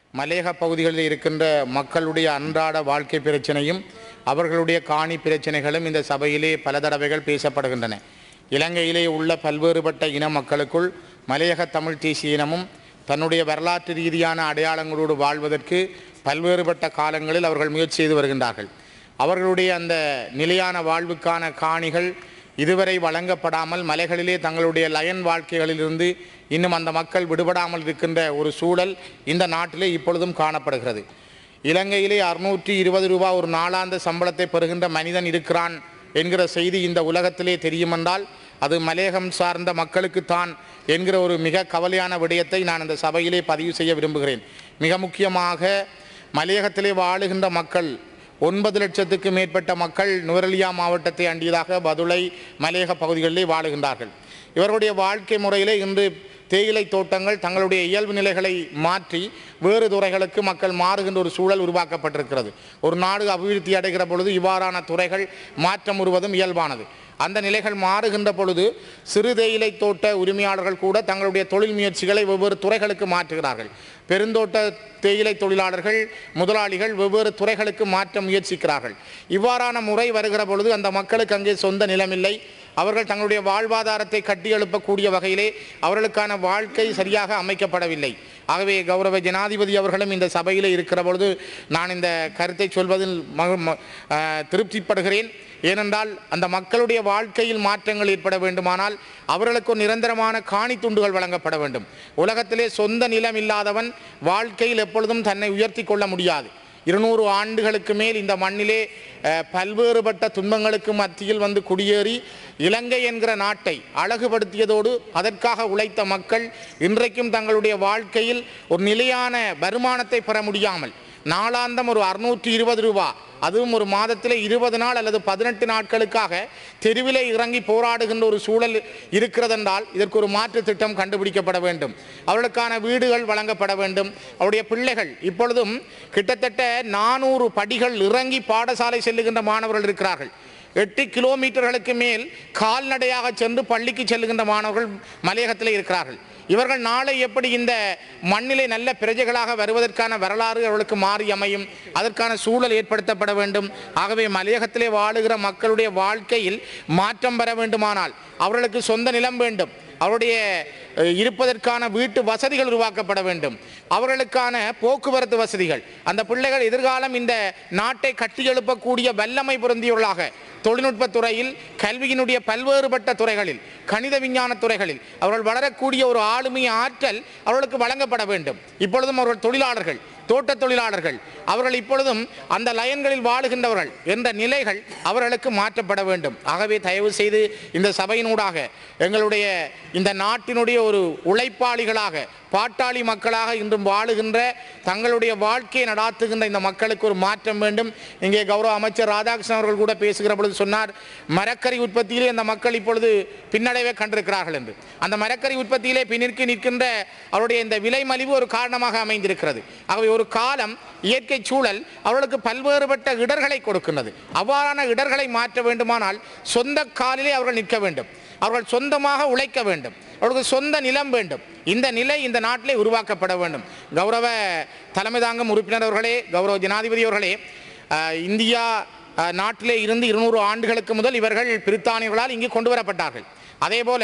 மலையக பகுதிகளில் இருக்கின்ற மக்களுடைய அன்றாட வாழ்க்கை பிரச்சனையும் அவர்களுடைய காணி பிரச்சனைகளும் இந்த சபையிலே பல தடவைகள் பேசப்படுகின்றன. இலங்கையிலே உள்ள பல்வேறுபட்ட இன மக்களுக்குள் மலையக தமிழ் தேசிய இனமும் தன்னுடைய வரலாற்று ரீதியான அடையாளங்களோடு வாழ்வதற்கு பல்வேறுபட்ட காலங்களில் அவர்கள் முயற்சி செய்து வருகின்றார்கள். அவர்களுடைய அந்த நிலையான வாழ்வுக்கான காணிகள் இதுவரை வழங்கப்படாமல் மலைகளிலே தங்களுடைய லயன் வாழ்க்கைகளிலிருந்து இன்னும் அந்த மக்கள் விடுபடாமல் இருக்கின்ற ஒரு சூழல் இந்த நாட்டிலே இப்பொழுதும் காணப்படுகிறது. இலங்கையிலே 620 ரூபாய் ஒரு நாளாந்த சம்பளத்தை பெறுகின்ற மனிதன் இருக்கிறான் என்கிற செய்தி இந்த உலகத்திலே தெரியுமென்றால் அது மலையகம் சார்ந்த மக்களுக்குத்தான் என்கிற ஒரு மிக கவலையான விடயத்தை நான் இந்த சபையிலே பதிவு செய்ய விரும்புகிறேன். மிக முக்கியமாக மலையகத்திலே வாழுகின்ற மக்கள் 9 லட்சத்துக்கு மேற்பட்ட மக்கள் நுவரெலியா மாவட்டத்தை அண்டியதாக பதுளை மலையக பகுதிகளிலே வாழுகின்றார்கள். இவர்களுடைய வாழ்க்கை முறையிலே இன்று தேயிலை தோட்டங்கள் தங்களுடைய இயல்பு நிலைகளை மாற்றி வேறு துறைகளுக்கு மக்கள் மாறுகின்ற ஒரு சூழல் உருவாக்கப்பட்டிருக்கிறது. ஒரு நாடு அபிவிருத்தி அடைகிற பொழுது இவ்வாறான துறைகள் மாற்றம் வருவதும் இயல்பானது. அந்த நிலைகள் மாறுகின்ற பொழுது சிறு தேயிலை தோட்ட உரிமையாளர்கள் கூட தங்களுடைய தொழில் முயற்சிகளை வெவ்வேறு துறைகளுக்கு மாற்றுகிறார்கள். பெருந்தோட்ட தேயிலை தொழிலாளர்கள் முதலாளிகள் வெவ்வேறு துறைகளுக்கு மாற்ற முயற்சிக்கிறார்கள். இவ்வாறான முறை வருகிற பொழுது அந்த மக்களுக்கு அங்கே சொந்த நிலமில்லை. அவர்கள் தங்களுடைய வாழ்வாதாரத்தை கட்டியெழுப்பக்கூடிய வகையிலே அவர்களுக்கான வாழ்க்கை சரியாக அமைக்கப்படவில்லை. ஆகவே கௌரவ ஜனாதிபதி அவர்களும் இந்த சபையில் இருக்கிற பொழுது நான் இந்த கருத்தை சொல்வதில் திருப்திப்படுகிறேன். ஏனென்றால் அந்த மக்களுடைய வாழ்க்கையில் மாற்றங்கள் ஏற்பட வேண்டுமானால் அவர்களுக்கு ஒரு நிரந்தரமான காணி துண்டுகள் வழங்கப்பட வேண்டும். உலகத்திலே சொந்த நிலம் இல்லாதவன் வாழ்க்கையில் எப்பொழுதும் தன்னை உயர்த்தி கொள்ள முடியாது. 200 ஆண்டுகளுக்கு மேல் இந்த மண்ணிலே பல்வேறுபட்ட துன்பங்களுக்கு மத்தியில் வந்து குடியேறி இலங்கை என்கிற நாட்டை அழகுபடுத்தியதோடு அதற்காக உழைத்த மக்கள் இன்றைக்கும் தங்களுடைய வாழ்க்கையில் ஒரு நிலையான வருமானத்தை பெற முடியாமல் நாளாந்தம் ஒரு 620 ரூபாய், அதுவும் ஒரு மாதத்தில் 20 நாள் அல்லது 18 நாட்களுக்காக தெருவிலே இறங்கி போராடுகின்ற ஒரு சூழல் இருக்கிறதென்றால் இதற்கு ஒரு மாற்று திட்டம் கண்டுபிடிக்கப்பட வேண்டும். அவர்களுக்கான வீடுகள் வழங்கப்பட வேண்டும். அவருடைய பிள்ளைகள் இப்பொழுதும் கிட்டத்தட்ட 400 படிகள் இறங்கி பாடசாலை செல்லுகின்ற மாணவர்கள் இருக்கிறார்கள். 8 கிலோமீட்டர்களுக்கு மேல் கால்நடையாக சென்று பள்ளிக்கு செல்லுகின்ற மாணவர்கள் மலையகத்திலே இருக்கிறார்கள். இவர்கள் நாளை எப்படி இந்த மண்ணிலே நல்ல பிரஜைகளாக வருவதற்கான வரலாறு அவர்களுக்கு மாறி அமையும்? அதற்கான சூழல் ஏற்படுத்தப்பட வேண்டும். ஆகவே மலையகத்திலே வாழுகிற மக்களுடைய வாழ்க்கையில் மாற்றம் பெற வேண்டுமானால் அவர்களுக்கு சொந்த நிலம் வேண்டும். அவருடைய இருப்பதற்கான வீட்டு வசதிகள் உருவாக்கப்பட வேண்டும். அவர்களுக்கான போக்குவரத்து வசதிகள், அந்த பிள்ளைகள் எதிர்காலம் இந்த நாட்டை கட்டியெழுப்பக்கூடிய வல்லமை பொருந்தியவர்களாக தொழில்நுட்பத் துறையில், கல்வியினுடைய பல்வேறுபட்ட துறைகளில், கணித விஞ்ஞான துறைகளில் அவர்கள் வளரக்கூடிய ஒரு ஆளுமை ஆற்றல் அவர்களுக்கு வழங்கப்பட வேண்டும். இப்பொழுதும் அவர்கள் தொழிலாளர்கள், தோட்ட தொழிலாளர்கள், அவர்கள் இப்பொழுதும் அந்த லயன்களில் வாழுகின்றவர்கள் என்ற நிலைகள் அவர்களுக்கு மாற்றப்பட வேண்டும். ஆகவே தயவு செய்து இந்த சபையினூடாக எங்களுடைய இந்த நாட்டினுடைய ஒரு உழைப்பாளிகளாக பாட்டாளி மக்களாக இன்றும் வாழுகின்ற தங்களுடைய வாழ்க்கையை நடாத்துகின்ற இந்த மக்களுக்கு ஒரு மாற்றம் வேண்டும். இங்கே கௌரவ அமைச்சர் ராதாகிருஷ்ணன் அவர்கள் கூட பேசுகிற பொழுது சொன்னார், மரக்கறி உற்பத்தியிலே இந்த மக்கள் இப்பொழுது பின்னடைவை கண்டிருக்கிறார்கள் என்று. அந்த மரக்கறி உற்பத்தியிலே நிற்கின்ற அவருடைய இந்த விலை மலிவு ஒரு காரணமாக அமைந்திருக்கிறது. ஆகவே ஒரு காலம் இயற்கை சூழல் அவர்களுக்கு பல்வேறுபட்ட இடர்களை கொடுக்கின்றது. அவ்வாறான இடர்களை மாற்ற வேண்டுமானால் சொந்த காலிலே அவர்கள் நிற்க வேண்டும். அவர்கள் சொந்தமாக உழைக்க வேண்டும். அவர்களுக்கு சொந்த நிலம் வேண்டும். இந்த நிலை இந்த நாட்டிலே உருவாக்கப்பட வேண்டும். கௌரவ தலைமை தாங்கும் உறுப்பினர் அவர்களே, கௌரவ ஜனாதிபதி அவர்களே, இந்தியா நாட்டிலே இருந்து 200 ஆண்டுகளுக்கு முதல் இவர்கள் பிரித்தானியர்களால் இங்கு கொண்டு வரப்பட்டார்கள். அதே போல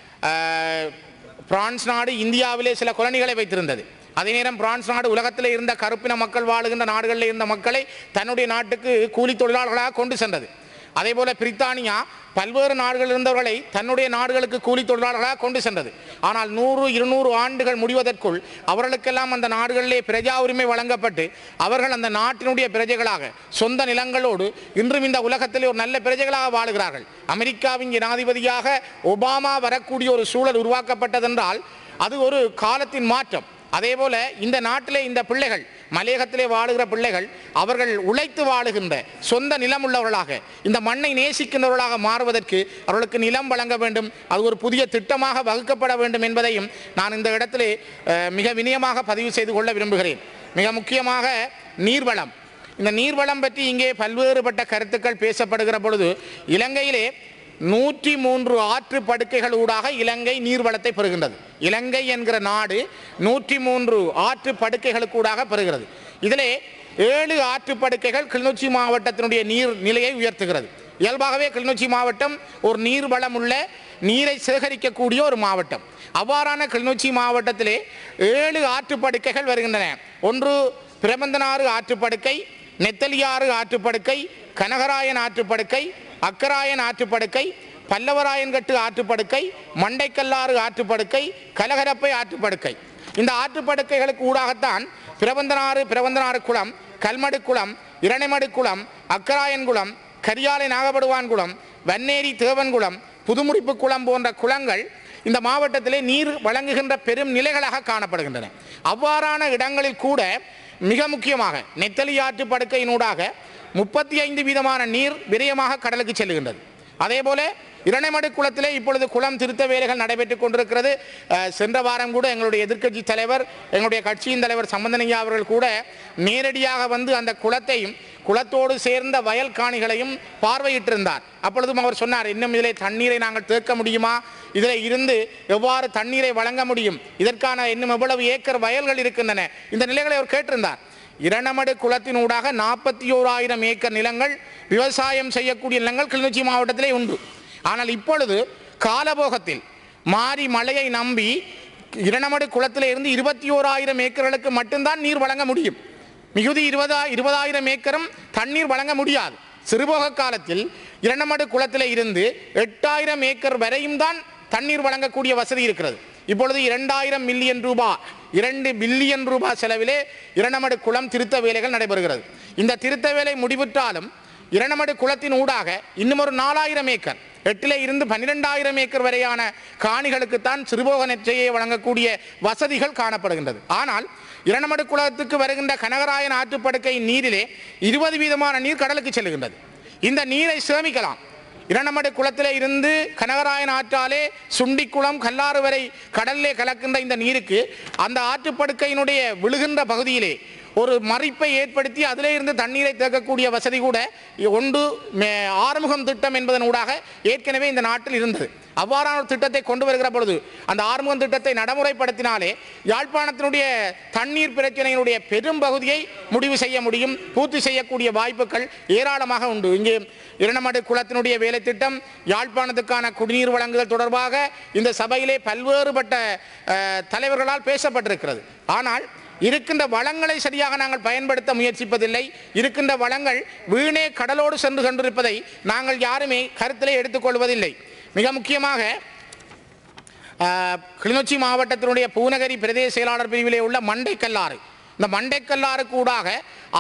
பிரான்ஸ் நாடு இந்தியாவிலே சில கொலனிகளை வைத்திருந்தது. அதே நேரம் பிரான்ஸ் நாடு உலகத்தில் இருந்த கருப்பின மக்கள் வாழுகின்ற நாடுகளில் இருந்த மக்களை தன்னுடைய நாட்டுக்கு கூலி தொழிலாளர்களாக கொண்டு சென்றது. அதே போல பிரித்தானியா பல்வேறு நாடுகளில் இருந்தவர்களை தன்னுடைய நாடுகளுக்கு கூலி தொழிலாளர்களாக கொண்டு சென்றது. ஆனால் 100-200 ஆண்டுகள் முடிவதற்குள் அவர்களுக்கெல்லாம் அந்த நாடுகளிலே பிரஜா உரிமை வழங்கப்பட்டு அவர்கள் அந்த நாட்டினுடைய பிரஜைகளாக சொந்த நிலங்களோடு இன்றும் இந்த உலகத்திலே ஒரு நல்ல பிரஜைகளாக வாழுகிறார்கள். அமெரிக்காவின் ஜனாதிபதியாக ஒபாமா வரக்கூடிய ஒரு சூழல் உருவாக்கப்பட்டதென்றால் அது ஒரு காலத்தின் மாற்றம். அதேபோல இந்த நாட்டிலே இந்த பிள்ளைகள், மலையகத்திலே வாழுகிற பிள்ளைகள், அவர்கள் உழைத்து வாழுகின்ற சொந்த நிலம் உள்ளவர்களாக இந்த மண்ணை நேசிக்கின்றவர்களாக மாறுவதற்கு அவர்களுக்கு நிலம் வழங்க வேண்டும். அது ஒரு புதிய திட்டமாக வகுக்கப்பட வேண்டும் என்பதையும் நான் இந்த இடத்திலே மிக வினயமாக பதிவு செய்து கொள்ள விரும்புகிறேன். மிக முக்கியமாக நீர்வளம். இந்த நீர்வளம் பற்றி இங்கே பல்வேறுபட்ட கருத்துக்கள் பேசப்படுகிற பொழுது இலங்கையிலே 103 ஆற்று படுக்கைகள் ஊடாக இலங்கை நீர்வளத்தை பெறுகின்றது. இலங்கை என்கிற நாடு 103 ஆற்று படுக்கைகளுக்கு ஊடாக பெறுகிறது. இதிலே 7 ஆற்று படுக்கைகள் கிளிநொச்சி மாவட்டத்தினுடைய நீர் நிலையை உயர்த்துகிறது. இயல்பாகவே கிளிநொச்சி மாவட்டம் ஒரு நீர் வளம் உள்ள நீரை சேகரிக்கக்கூடிய ஒரு மாவட்டம். அவ்வாறான கிளிநொச்சி மாவட்டத்திலே 7 ஆற்றுப்படுக்கைகள் வருகின்றன. ஒன்று பிரபந்தனாறு ஆற்றுப்படுக்கை, நெத்தலியாறு ஆற்றுப்படுக்கை, கனகராயன் ஆற்றுப்படுக்கை, அக்கராயன் ஆற்றுப்படுக்கை, பல்லவராயன்கட்டு ஆற்றுப்படுக்கை, மண்டைக்கல்லாறு ஆற்றுப்படுக்கை, கலகரப்பை ஆற்றுப்படுக்கை. இந்த ஆற்றுப்படுக்கைகளுக்கு ஊடாகத்தான் பிரபந்தனாறு குளம், கல்மடு குளம், இரணைமடு குளம், அக்கராயன் குளம், கரியாலை நாகப்படுவான் குளம், வன்னேரி தேவன்குளம், புதுமுடிப்பு குளம் போன்ற குளங்கள் இந்த மாவட்டத்திலே நீர் வழங்குகின்ற பெரும் நிலைகளாக காணப்படுகின்றன. அவ்வாறான இடங்களில் கூட மிக முக்கியமாக நெத்தலி ஆற்று படுக்கையினூடாக 35% நீர் விரயமாக கடலுக்கு செல்லுகின்றது. அதேபோல இரணைமடு குளத்திலே இப்பொழுது குளம் திருத்த வேலைகள் நடைபெற்றுக் கொண்டிருக்கிறது. சென்ற வாரம் கூட எங்களுடைய எதிர்க்கட்சி தலைவர், எங்களுடைய கட்சியின் தலைவர் சம்பந்தனையா அவர்கள் கூட நேரடியாக வந்து அந்த குளத்தையும் குளத்தோடு சேர்ந்த வயல் காணிகளையும் பார்வையிட்டிருந்தார். அப்பொழுதும் அவர் சொன்னார், இன்னும் இதிலே தண்ணீரை நாங்கள் தேக்க முடியுமா, இதில் இருந்து எவ்வாறு தண்ணீரை வழங்க முடியும், இதற்கான இன்னும் எவ்வளவு ஏக்கர் வயல்கள் இருக்கின்றன, இந்த நிலைகளை அவர் கேட்டிருந்தார். இரணைமடு குளத்தினூடாக 41,000 ஏக்கர் நிலங்கள் விவசாயம் செய்யக்கூடிய நிலங்கள் கிளிநொச்சி மாவட்டத்திலே உண்டு. ஆனால் இப்பொழுது காலபோகத்தில் மாறி மழையை நம்பி இரணைமடு குளத்திலே இருந்து 21,000 ஏக்கர்களுக்கு மட்டும்தான் நீர் வழங்க முடியும். மிகுதி 20,000 ஏக்கரும் தண்ணீர் வழங்க முடியாது. சிறுபோக காலத்தில் இரணைமடு குளத்திலே இருந்து 8,000 ஏக்கர் வரையும் தான் தண்ணீர் வழங்கக்கூடிய வசதி இருக்கிறது. இப்பொழுது 2,000 மில்லியன் ரூபாய் 2 பில்லியன் ரூபாய் செலவிலே இரணைமடு குளம் திருத்த வேலைகள் நடைபெறுகிறது. இந்த திருத்த வேலை முடிவுற்றாலும் இரணைமடு குளத்தின் ஊடாக இன்னும் ஒரு 4,000 ஏக்கர் 8 இருந்து 12,000 ஏக்கர் வரையான காணிகளுக்குத்தான் சிறுபோக நெற்றையை வழங்கக்கூடிய வசதிகள் காணப்படுகின்றது. ஆனால் இரணைமடு குளத்துக்கு வருகின்ற கனகராயன் ஆற்றுப்படுக்கை நீரிலே 20% நீர் கடலுக்கு செல்லுகின்றது. இந்த நீரை சேமிக்கலாம். இரணைமடு குளத்திலே இருந்து கனகராயன் ஆற்றாலே சுண்டிக்குளம் கல்லாறு வரை கடலிலே கலக்கின்ற இந்த நீருக்கு அந்த ஆற்றுப்படுக்கையினுடைய விழுகின்ற பகுதியிலே ஒரு மறிப்பை ஏற்படுத்தி அதிலே இருந்து தண்ணீரை தேக்கக்கூடிய வசதி கூட ஒன்று ஆறுமுகம் திட்டம் என்பதனூடாக ஏற்கனவே இந்த நாட்டில் இருந்தது. அவ்வாறான ஒரு திட்டத்தை கொண்டு வருகிற பொழுது அந்த ஆறுமுகம் திட்டத்தை நடைமுறைப்படுத்தினாலே யாழ்ப்பாணத்தினுடைய தண்ணீர் பிரச்சனையினுடைய பெரும் பகுதியை முடிவு செய்ய முடியும், பூர்த்தி செய்யக்கூடிய வாய்ப்புகள் ஏராளமாக உண்டு. இங்கே இரணைமடு குளத்தினுடைய வேலை திட்டம், யாழ்ப்பாணத்துக்கான குடிநீர் வழங்குதல் தொடர்பாக இந்த சபையிலே பல்வேறுபட்ட தலைவர்களால் பேசப்பட்டிருக்கிறது. ஆனால் இருக்கின்ற வளங்களை சரியாக நாங்கள் பயன்படுத்த முயற்சிப்பதில்லை. இருக்கின்ற வளங்கள் வீணே கடலோடு சென்று கொண்டிருப்பதை நாங்கள் யாருமே கருத்திலே எடுத்துக்கொள்வதில்லை. மிக முக்கியமாக கிளிநொச்சி மாவட்டத்தினுடைய பூநகரி பிரதேச செயலாளர் பிரிவிலே உள்ள மண்டைக்கல்லாறு, இந்த மண்டைக்கல்லாறுக்கு ஊடாக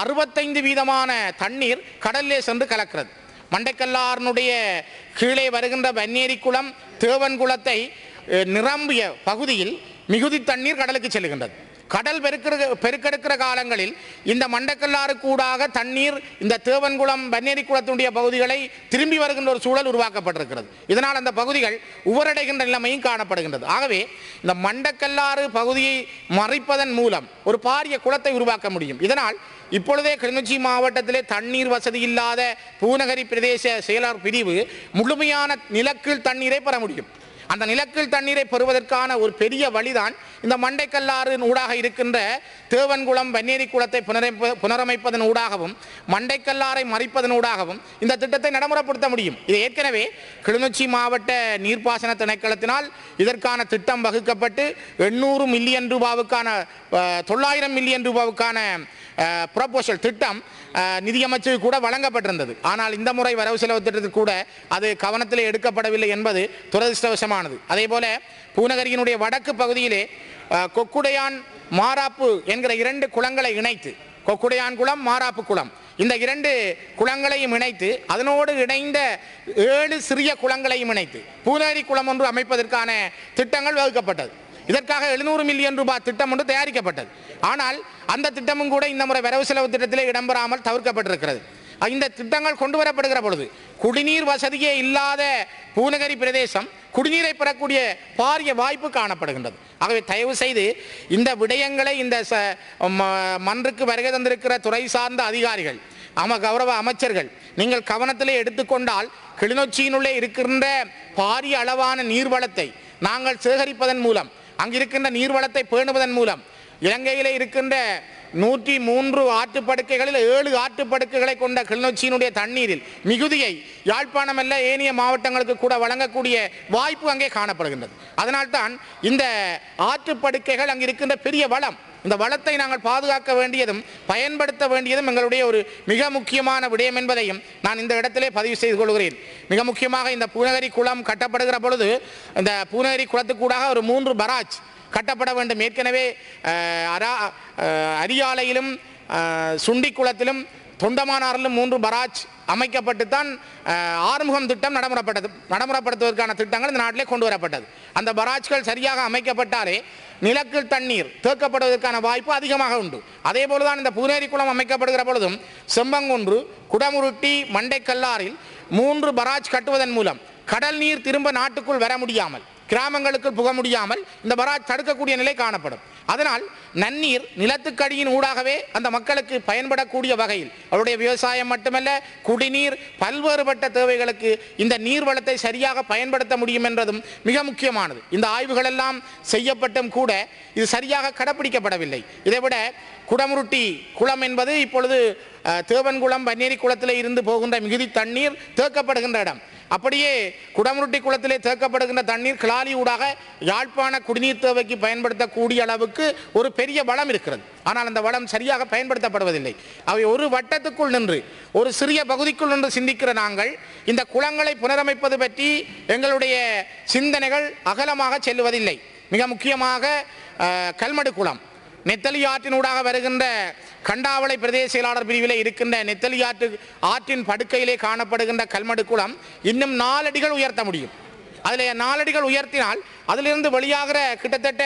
65% தண்ணீர் கடலிலே சென்று கலக்கிறது. மண்டைக்கல்லாறினுடைய கீழே வருகின்ற வன்னேரி குளம், தேவன் குளத்தை நிரம்பிய பகுதியில் மிகுதி தண்ணீர் கடலுக்கு செல்லுகின்றது. கடல் பெருக்கெடுக்கிற காலங்களில் இந்த மண்டைக்கல்லாறு கூடாக தண்ணீர் இந்த தேவன்குளம் வன்னேரி குளத்தினுடைய பகுதிகளை திரும்பி வருகின்ற ஒரு சூழல் உருவாக்கப்பட்டிருக்கிறது. இதனால் அந்த பகுதிகள் உவரடைகின்ற நிலைமையும் காணப்படுகின்றது. ஆகவே இந்த மண்டைக்கல்லாறு பகுதியை மறைப்பதன் மூலம் ஒரு பாரிய குளத்தை உருவாக்க முடியும். இதனால் இப்பொழுதே கிளிநொச்சி மாவட்டத்திலே தண்ணீர் வசதி இல்லாத பூநகரி பிரதேச செயலாளர் பிரிவு முழுமையான நிலக்கீழ் தண்ணீரை பெற முடியும். அந்த நிலக்கீழ் தண்ணீரை பெறுவதற்கான ஒரு பெரிய வழிதான் இந்த மண்டைக்கல்லாறு ஊடாக இருக்கின்ற தேவன்குளம் வன்னேரி குளத்தை புனரமைப்பதன் ஊடாகவும் மண்டைக்கல்லாறை மறைப்பதன் ஊடாகவும் இந்த திட்டத்தை நடைமுறைப்படுத்த முடியும். இது ஏற்கனவே கிளிநொச்சி மாவட்ட நீர்ப்பாசன திணைக்களத்தினால் இதற்கான திட்டம் வகுக்கப்பட்டு 800 மில்லியன் ரூபாவுக்கான 900 மில்லியன் ரூபாவுக்கான ப்ரொபோசல் திட்டம் நிதியமைச்சருக்கு கூட வழங்கப்பட்டிருந்தது. ஆனால் இந்த முறை வரவு செலவு திட்டத்தில் கூட அது கவனத்தில் எடுக்கப்படவில்லை என்பது துரதிருஷ்டவசமானது. அதே போல பூநகரியினுடைய வடக்கு பகுதியிலே கொக்குடையான் மாராப்பு என்கிற 2 குளங்களை இணைத்து, கொக்குடையான் குளம், மாராப்பு குளம், இந்த 2 குளங்களையும் இணைத்து அதனோடு இணைந்த 7 சிறிய குளங்களையும் இணைத்து பூநகரி குளம் ஒன்று அமைப்பதற்கான திட்டங்கள் வகுக்கப்பட்டது. இதற்காக 700 மில்லியன் ரூபாய் திட்டம் ஒன்று தயாரிக்கப்பட்டது. ஆனால் அந்த திட்டமும் கூட இந்த முறை வரவு செலவு திட்டத்திலே இடம்பெறாமல் தவிர்க்கப்பட்டிருக்கிறது. இந்த திட்டங்கள் கொண்டு வரப்படுகிற பொழுது குடிநீர் வசதியே இல்லாத பூநகரி பிரதேசம் குடிநீரை பெறக்கூடிய பாரிய வாய்ப்பு காணப்படுகின்றது. ஆகவே தயவு செய்து இந்த விடயங்களை இந்த மன்றுக்கு வருகை தந்திருக்கிற துறை சார்ந்த அதிகாரிகள் கௌரவ அமைச்சர்கள் நீங்கள் கவனத்திலே எடுத்துக்கொண்டால் கிளிநொச்சியினுள்ளே இருக்கின்ற பாரிய அளவான நீர்வளத்தை நாங்கள் சேகரிப்பதன் மூலம் அங்கிருக்கின்ற நீர்வளத்தை பேணுவதன் மூலம் இலங்கையிலே இருக்கின்ற 103 ஆற்றுப்படுக்கைகளில் 7 ஆற்றுப்படுக்கைகளை கொண்ட கிளிநொச்சியினுடைய தண்ணீரில் மிகுதியை யாழ்ப்பாணம் அல்ல ஏனைய மாவட்டங்களுக்கு கூட வழங்கக்கூடிய வாய்ப்பு அங்கே காணப்படுகின்றது. அதனால்தான் இந்த ஆற்றுப்படுக்கைகள் அங்கு இருக்கின்ற பெரிய வளம், இந்த வளத்தை நாங்கள் பாதுகாக்க வேண்டியதும் பயன்படுத்த வேண்டியதும் எங்களுடைய ஒரு மிக முக்கியமான விடயம் என்பதையும் நான் இந்த இடத்திலே பதிவு செய்து கொள்கிறேன். மிக முக்கியமாக இந்த பூநகரி குளம் கட்டப்படுகிற பொழுது இந்த பூநகரி குளத்துக்கூடாக ஒரு 3 பராஜ் கட்டப்பட வேண்டும். ஏற்கனவே அரியாலையிலும் சுண்டிக்குளத்திலும் தொண்டமானாரிலும் 3 பராஜ் அமைக்கப்பட்டுத்தான் ஆறுமுகம் திட்டம் நடைமுறைப்படுத்துவதற்கான திட்டங்கள் இந்த நாட்டிலே கொண்டு வரப்பட்டது. அந்த பராஜ்கள் சரியாக அமைக்கப்பட்டாலே நிலக்கீழ் தண்ணீர் தேக்கப்படுவதற்கான வாய்ப்பு அதிகமாக உண்டு. அதே போலதான் இந்த பூநேரி குளம் அமைக்கப்படுகிற பொழுதும் செம்பங்குன்று, குடமுருட்டி, மண்டைக்கல்லாரில் 3 பராஜ் கட்டுவதன் மூலம் கடல் நீர் திரும்ப நாட்டுக்குள் வர முடியாமல், கிராமங்களுக்கு புக முடியாமல் இந்த பராஜ் தடுக்கக்கூடிய நிலை காணப்படும். அதனால் நன்னீர் நிலத்துக்கடியின் ஊடாகவே அந்த மக்களுக்கு பயன்படக்கூடிய வகையில் அவருடைய விவசாயம் மட்டுமல்ல குடிநீர் பல்வேறுபட்ட தேவைகளுக்கு இந்த நீர்வளத்தை சரியாக பயன்படுத்த முடியும் என்பதும் மிக முக்கியமானது. இந்த ஆய்வுகள் எல்லாம் செய்யப்பட்டும் கூட இது சரியாக கடைப்பிடிக்கப்படவில்லை. இதைவிட குடமுருட்டி குளம் என்பது இப்பொழுது தேவன்குளம் பன்னேரி குளத்தில் இருந்து போகின்ற மிகுதி தண்ணீர் தேக்கப்படுகின்ற இடம். அப்படியே குடமுருட்டி குளத்திலே தேக்கப்படுகின்ற தண்ணீர் கிளாலி ஊடாக யாழ்ப்பாண குடிநீர் தேவைக்கு பயன்படுத்தக்கூடிய அளவுக்கு ஒரு பெரிய வளம் இருக்கிறது. ஆனால் அந்த வளம் சரியாக பயன்படுத்தப்படுவதில்லை. அவை ஒரு வட்டத்துக்குள் நின்று ஒரு சிறிய பகுதிக்குள் நின்று சிந்திக்கிற நாங்கள் இந்த குளங்களை புனரமைப்பது பற்றி எங்களுடைய சிந்தனைகள் அகலமாக செல்லுவதில்லை. மிக முக்கியமாக கல்மடு குளம் நெத்தலி ஆற்றினூடாக வருகின்ற கண்டாவளை பிரதேச செயலாளர் பிரிவிலே இருக்கின்ற நெத்தலி ஆற்றின் படுக்கையிலே காணப்படுகின்ற கல்மடு குளம் இன்னும் 4 அடிகள் உயர்த்த முடியும். அதில் 4 அடிகள் உயர்த்தினால் அதிலிருந்து வெளியாகிற கிட்டத்தட்ட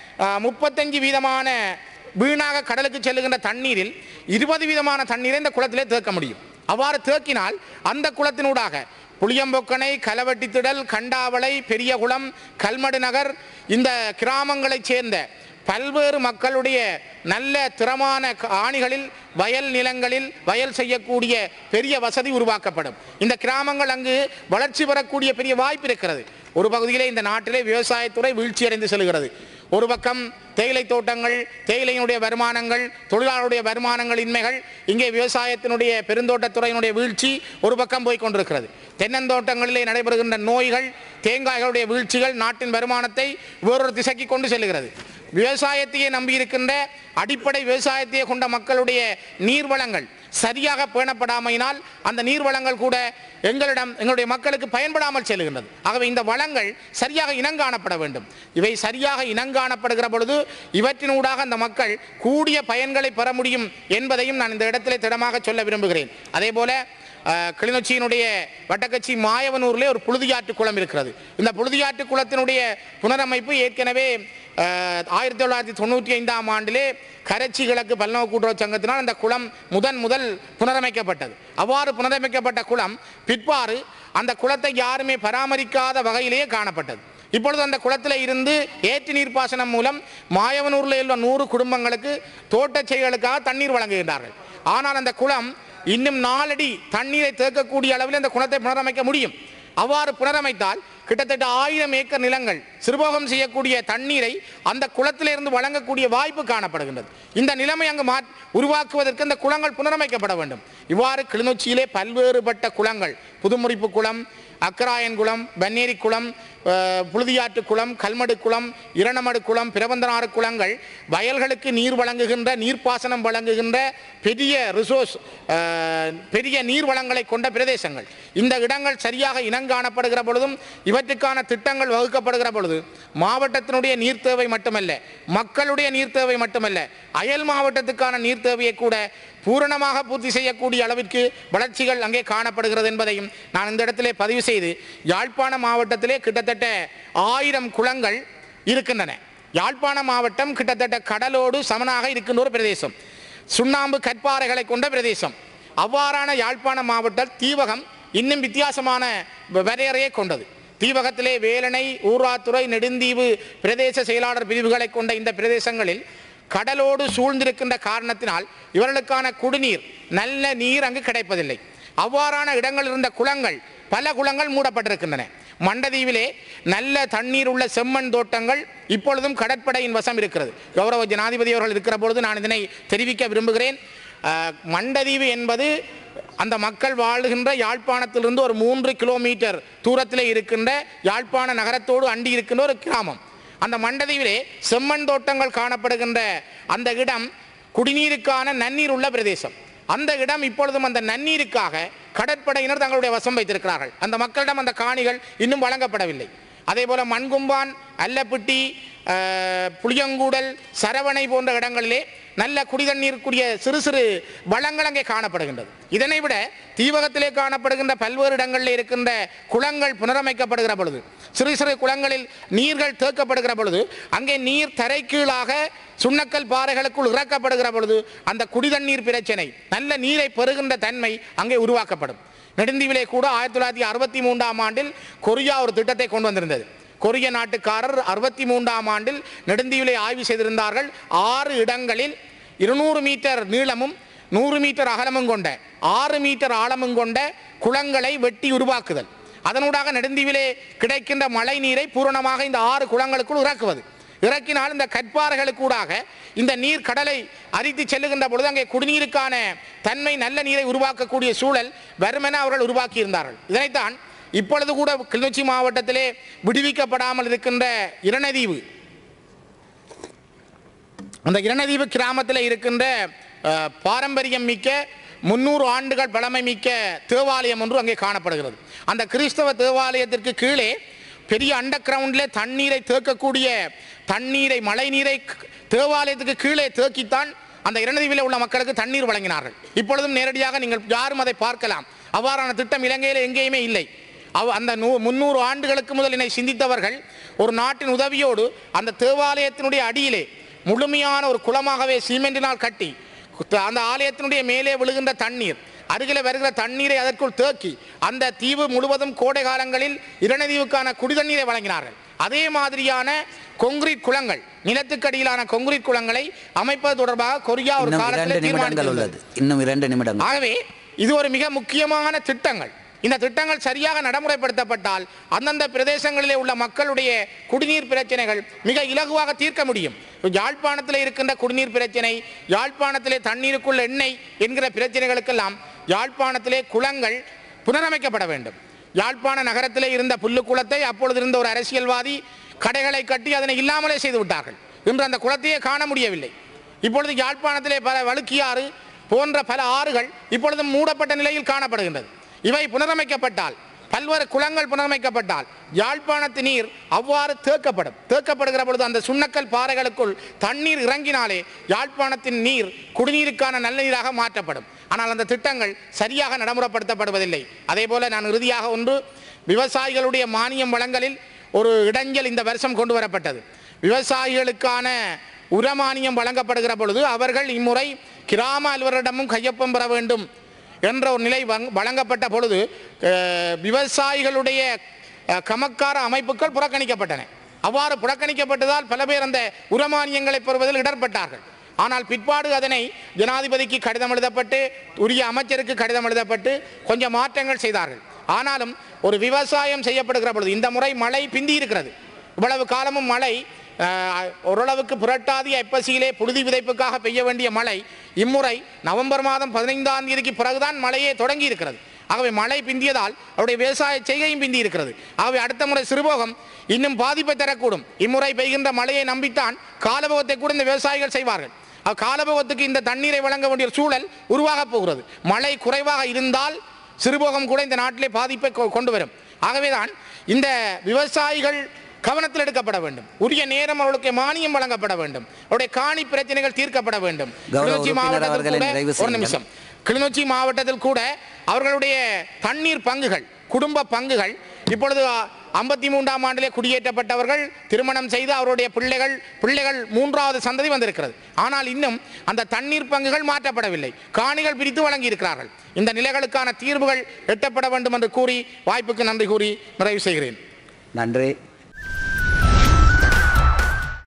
35 வீதமான வீணாக கடலுக்கு செல்லுகின்ற தண்ணீரில் 20 வீதமான தண்ணீரை இந்த குளத்திலே தேக்க முடியும். அவ்வாறு தேக்கினால் அந்த குளத்தினூடாக புளியம்பொக்கனை, கலவட்டித்திடல், கண்டாவளை, பெரியகுளம், கல்மடு நகர் இந்த கிராமங்களைச் சேர்ந்த பல்வேறு மக்களுடைய நல்ல திறமான ஆணிகளில் வயல் நிலங்களில் வயல் செய்யக்கூடிய பெரிய வசதி உருவாக்கப்படும். இந்த கிராமங்கள் அங்கு வளர்ச்சி பெறக்கூடிய பெரிய வாய்ப்பு இருக்கிறது. ஒரு பகுதியிலே இந்த நாட்டிலே விவசாயத்துறை வீழ்ச்சியடைந்து செல்கிறது. ஒரு பக்கம் தேயிலை தோட்டங்கள், தேயிலையினுடைய வருமானங்கள், தொழிலாளருடைய வருமானங்கள் இன்மைகள், இங்கே விவசாயத்தினுடைய பெருந்தோட்டத்துறையினுடைய வீழ்ச்சி ஒரு பக்கம் போய் கொண்டிருக்கிறது. தென்னந்தோட்டங்களிலே நடைபெறுகின்ற நோய்கள், தேங்காய்களுடைய வீழ்ச்சிகள் நாட்டின் வருமானத்தை வேறொரு திசைக்கு கொண்டு செல்கிறது. விவசாயத்தையே நம்பியிருக்கின்ற அடிப்படை விவசாயத்தையே கொண்ட மக்களுடைய நீர்வளங்கள் சரியாக பேணப்படாமையினால் அந்த நீர்வளங்கள் கூட எங்களுடைய மக்களுக்கு பயன்படாமல் செல்கின்றது. ஆகவே இந்த வளங்கள் சரியாக இனங்காணப்பட வேண்டும். இவை சரியாக இனங்காணப்படுகிற பொழுது இவற்றினூடாக அந்த மக்கள் கூடிய பயன்களை பெற முடியும் என்பதையும் நான் இந்த இடத்திலே திடமாக சொல்ல விரும்புகிறேன். அதே போல கிளிநொச்சியினுடைய வட்டக்கச்சி மாயவனூரிலே ஒரு புழுதியாற்று குளம் இருக்கிறது. இந்த புழுதியாற்று குளத்தினுடைய புனரமைப்பு ஏற்கனவே 1995ஆம் ஆண்டிலே கரைச்சி கிழக்கு பல்நோக்கு கூட்டுறவு சங்கத்தினால் அந்த குளம் முதல் புனரமைக்கப்பட்டது. அவ்வாறு புனரமைக்கப்பட்ட குளம் பிற்பாறு அந்த குளத்தை யாருமே பராமரிக்காத வகையிலேயே காணப்பட்டது. இப்பொழுது அந்த குளத்தில் இருந்து ஏற்று நீர்ப்பாசனம் மூலம் மாயவனூரில் உள்ள 100 குடும்பங்களுக்கு தோட்டச் செயல்களுக்காக தண்ணீர் வழங்குகின்றார்கள். ஆனால் அந்த குளம் இன்னும் 4 அடி தண்ணீரை தேக்கக்கூடிய அளவில் அந்த குளத்தை புனரமைக்க முடியும். அவ்வாறு புனரமைத்தால் கிட்டத்தட்ட 1000 ஏக்கர் நிலங்கள் சிறுபோகம் செய்யக்கூடிய தண்ணீரை அந்த குளத்திலிருந்து வழங்கக்கூடிய வாய்ப்பு காணப்படுகின்றது. இந்த நிலைமை அங்கு உருவாக்குவதற்கு இந்த குளங்கள் புனரமைக்கப்பட வேண்டும். இவ்வாறு கிளிநொச்சியிலே பல்வேறுபட்ட குளங்கள், புதுமுறிப்பு குளம், அக்கராயன் குளம், பன்னேரி குளம், புழுதியாற்று குளம், கல்மடு குளம், இரணமடு குளம், பிரபந்தனாறு குளங்கள் வயல்களுக்கு நீர் வழங்குகின்ற, நீர்ப்பாசனம் வழங்குகின்ற பெரிய ரிசோர்ஸ், பெரிய நீர் வளங்களை கொண்ட பிரதேசங்கள். இந்த இடங்கள் சரியாக இனங்காணப்படுகிற பொழுதும் இவற்றுக்கான திட்டங்கள் வகுக்கப்படுகிற பொழுது மாவட்டத்தினுடைய நீர் தேவை மட்டுமல்ல, மக்களுடைய நீர் தேவை மட்டுமல்ல, அயல் மாவட்டத்துக்கான நீர் தேவையை கூட பூரணமாக பூர்த்தி செய்யக்கூடிய அளவிற்கு வளர்ச்சிகள் அங்கே காணப்படுகிறது என்பதையும் நான் இந்த இடத்திலே பதிவு செய்து, யாழ்ப்பாண மாவட்டத்திலே கிட்டத்தட்ட 1000 குளங்கள் இருக்கின்றன. யாழ்ப்பாண மாவட்டம் கிட்டத்தட்ட கடலோடு சமனாக இருக்கின்ற ஒரு பிரதேசம், சுண்ணாம்பு கற்பாறைகளை கொண்ட பிரதேசம். அவ்வாறான யாழ்ப்பாண மாவட்டம் தீவகம் இன்னும் வித்தியாசமான வரையறையை கொண்டது. தீவகத்திலே வேலணை, ஊராத்துறை, நெடுந்தீவு பிரதேச செயலாளர் பிரிவுகளை கொண்ட இந்த பிரதேசங்களில் கடலோடு சூழ்ந்திருக்கின்ற காரணத்தினால் இவர்களுக்கான குடிநீர் நல்ல நீர் அங்கு கிடைப்பதில்லை. அவ்வாறான இடங்கள் இருந்த குளங்கள் பல குளங்கள் மூடப்பட்டிருக்கின்றன. மண்டதீவிலே நல்ல தண்ணீர் உள்ள செம்மண் தோட்டங்கள் இப்பொழுதும் கடற்படையின் வசம் இருக்கிறது. கௌரவ ஜனாதிபதி அவர்கள் இருக்கிற பொழுது நான் இதனை தெரிவிக்க விரும்புகிறேன். மண்டதீவு என்பது அந்த மக்கள் வாழ்கின்ற யாழ்ப்பாணத்திலிருந்து ஒரு 3 கிலோமீட்டர் தூரத்திலே இருக்கின்ற யாழ்ப்பாண நகரத்தோடு அண்டி இருக்கின்ற ஒரு கிராமம். அந்த மண்டதீவிலே செம்மண் தோட்டங்கள் காணப்படுகின்ற அந்த இடம் குடிநீருக்கான நன்னீர் உள்ள பிரதேசம். அந்த இடம் இப்பொழுதும் அந்த நன்னீருக்காக கடற்படையினர் தங்களுடைய வசம் வைத்திருக்கிறார்கள். அந்த மக்களிடம் அந்த காணிகள் இன்னும் வழங்கப்படவில்லை. அதே போல மண்கும்பான், அல்லப்பிட்டி, புளியங்கூடல், சரவணை போன்ற இடங்களிலே நல்ல குடிதண்ணீருக்குரிய சிறு சிறு வளங்கள் அங்கே காணப்படுகின்றது. இதனை விட தீவகத்திலே காணப்படுகின்ற பல்வேறு இடங்களில் இருக்கின்ற குளங்கள் புனரமைக்கப்படுகிற பொழுது, சிறு சிறு குளங்களில் நீர்கள் தேக்கப்படுகிற பொழுது, அங்கே நீர் தரைக்கீழாக சுண்ணக்கல் பாறைகளுக்குள் இறக்கப்படுகிற பொழுது அந்த குடிதண்ணீர் பிரச்சனை, நல்ல நீரை பெறுகின்ற தன்மை அங்கே உருவாக்கப்படும். நெடுந்தீவிலே கூட 1963ஆம் ஆண்டில் கொரியா ஒரு திட்டத்தை கொண்டு வந்திருந்தது. கொரிய நாட்டுக்காரர் 63ஆம் ஆண்டில் நெடுந்தீவிலே ஆய்வு செய்திருந்தார்கள். 6 இடங்களில் 200 மீட்டர் நீளமும் 100 மீட்டர் அகலமும் கொண்ட 6 மீட்டர் ஆழமும் கொண்ட குளங்களை வெட்டி உருவாக்குதல். அதனூடாக நெடுந்தீவிலே கிடைக்கின்ற மழை நீரை பூரணமாக இந்த 6 குளங்களுக்குள் இறக்குவது. இறக்கினால் இந்த கற்பாறைகளுக்கூடாக இந்த நீர் கடலை அரித்து செல்லுகின்ற பொழுது அங்கே குடிநீருக்கான தன்மை, நல்ல நீரை உருவாக்கக்கூடிய சூழல் வருமென அவர்கள் உருவாக்கியிருந்தார்கள். இதனைத்தான் இப்பொழுது கூட கிளிநொச்சி மாவட்டத்திலே விடுவிக்கப்படாமல் இருக்கின்ற இரணதீவு, அந்த இரணதீவு கிராமத்தில் இருக்கின்ற பாரம்பரியம் மிக்க 300 ஆண்டுகள் பழமை மிக்க தேவாலயம் ஒன்று அங்கே காணப்படுகிறது. அந்த கிறிஸ்தவ தேவாலயத்திற்கு கீழே பெரிய அண்டர் கிரவுண்டிலே தண்ணீரை தேக்கக்கூடிய தண்ணீரை, மழை நீரை தேவாலயத்துக்கு கீழே தேக்கித்தான் அந்த இரணதீவிலே உள்ள மக்களுக்கு தண்ணீர் வழங்கினார்கள். இப்பொழுதும் நேரடியாக நீங்கள் யாரும் அதை பார்க்கலாம். அவ்வாறான திட்டம் இலங்கையில் எங்கேயுமே இல்லை. அந்த 300 ஆண்டுகளுக்கு முதல் என்னை சிந்தித்தவர்கள் ஒரு நாட்டின் உதவியோடு அந்த தேவாலயத்தினுடைய அடியிலே முழுமையான ஒரு குளமாகவே சீமெண்டினால் கட்டி அந்த ஆலயத்தினுடைய மேலே விழுகின்ற தண்ணீர், அருகில் வருகிற தண்ணீரை அதற்குள் தேக்கி அந்த தீவு முழுவதும் கோடை காலங்களில் இரணதீவுக்கான குடிதண்ணீரை வழங்கினார்கள். அதே மாதிரியான கொங்கிரீட் குளங்கள், நிலத்துக்கடியிலான கொங்கிரீட் குளங்களை அமைப்பது தொடர்பாக கொரியா ஒரு காலத்தில் தீர்மானித்துள்ளது. இன்னும் 2 நிமிடங்கள். ஆகவே இது ஒரு மிக முக்கியமான திட்டங்கள். இந்த திட்டங்கள் சரியாக நடைமுறைப்படுத்தப்பட்டால் அந்தந்த பிரதேசங்களிலே உள்ள மக்களுடைய குடிநீர் பிரச்சனைகள் மிக இலகுவாக தீர்க்க முடியும். யாழ்ப்பாணத்தில் இருக்கின்ற குடிநீர் பிரச்சனை, யாழ்ப்பாணத்திலே தண்ணீருக்குள்ள எண்ணெய் என்கிற பிரச்சனைகளுக்கெல்லாம் யாழ்ப்பாணத்திலே குளங்கள் புனரமைக்கப்பட வேண்டும். யாழ்ப்பாண நகரத்திலே இருந்த புல்லு குளத்தை அப்பொழுது இருந்த ஒரு அரசியல்வாதி கடைகளை கட்டி அதனை இல்லாமலே செய்து விட்டார்கள். இன்று அந்த குளத்தையே காண முடியவில்லை. இப்பொழுது யாழ்ப்பாணத்திலே பல வழுக்கியாறு போன்ற பல ஆறுகள் இப்பொழுதும் மூடப்பட்ட நிலையில் காணப்படுகின்றது. இவை புனரமைக்கப்பட்டால், பல்வேறு குளங்கள் புனரமைக்கப்பட்டால் யாழ்ப்பாணத்து நீர் அவ்வாறு தேக்கப்படுகிற பொழுது அந்த சுண்ணக்கல் பாறைகளுக்குள் தண்ணீர் இறங்கினாலே யாழ்ப்பாணத்தின் நீர் குடிநீருக்கான நல்ல நீராக மாற்றப்படும். ஆனால் அந்த திட்டங்கள் சரியாக நடைமுறைப்படுத்தப்படுவதில்லை. அதே போல நான் இறுதியாக ஒன்று, விவசாயிகளுடைய மானியம் வழங்கலில் ஒரு இடைஞ்சல் இந்த வருஷம் கொண்டு வரப்பட்டது. விவசாயிகளுக்கான உரமானியம் வழங்கப்படுகிற பொழுது அவர்கள் இம்முறை கிராம அலுவலரிடமும் கையொப்பம் பெற வேண்டும் என்ற ஒரு நிலை வழங்கப்பட்ட பொழுது விவசாயிகளுடைய கமக்கார அமைப்புகள் புறக்கணிக்கப்பட்டன. அவ்வாறு புறக்கணிக்கப்பட்டதால் பல பேர் அந்த உரமானியங்களை பெறுவதில் இடர்பட்டார்கள். ஆனால் பிற்பாடு அதனை ஜனாதிபதிக்கு கடிதம் எழுதப்பட்டு, உரிய அமைச்சருக்கு கடிதம் எழுதப்பட்டு கொஞ்சம் மாற்றங்கள் செய்தார்கள். ஆனாலும் ஒரு விவசாயம் செய்யப்படுகிற பொழுது இந்த முறை மழை பிந்தி இருக்கிறது. இவ்வளவு காலமும் மழை ஓரளவுக்கு புரட்டாதி ஐப்பசியிலே புழுதி விதைப்புக்காக பெய்ய வேண்டிய மழை இம்முறை நவம்பர் மாதம் 15ஆம் தேதிக்கு பிறகுதான் மழையே தொடங்கி இருக்கிறது. ஆகவே மழை பிந்தியதால் அவருடைய விவசாய செய்கையும் பிந்தி இருக்கிறது. ஆகவே அடுத்த முறை சிறுபோகம் இன்னும் பாதிப்பை தரக்கூடும். இம்முறை பெய்கின்ற மழையை நம்பித்தான் காலபோகத்தை கூட இந்த விவசாயிகள் செய்வார்கள். காலபோகத்துக்கு இந்த தண்ணீரை வழங்க வேண்டிய சூழல் உருவாக போகிறது. மழை குறைவாக இருந்தால் சிறுபோகம் கூட இந்த நாட்டிலே பாதிப்பை கொண்டு வரும். ஆகவேதான் இந்த விவசாயிகள் கவனத்தில் எடுக்கப்பட வேண்டும். உரிய நேரம் அவர்களுக்கு மானியம் வழங்கப்பட வேண்டும். அவருடைய காணி பிரச்சனைகள் தீர்க்கப்பட வேண்டும். கிளிநொச்சி மாவட்டத்தில் கூட ஒரு நிமிஷம், கிளிநொச்சி மாவட்டத்தில் கூட அவர்களுடைய தண்ணீர் பங்குகள், குடும்ப பங்குகள் இப்பொழுது 53ஆம் ஆண்டிலே குடியேற்றப்பட்டவர்கள் திருமணம் செய்து அவருடைய பிள்ளைகள் 3வது சந்ததி வந்திருக்கிறது. ஆனால் இன்னும் அந்த தண்ணீர் பங்குகள் மாற்றப்படவில்லை. காணிகள் பிரித்து வழங்கி இருக்கிறார்கள். இந்த நிலைகளுக்கான தீர்வுகள் எட்டப்பட வேண்டும் என்று கூறி வாய்ப்புக்கு நன்றி கூறி நிறைவு செய்கிறேன். நன்றி.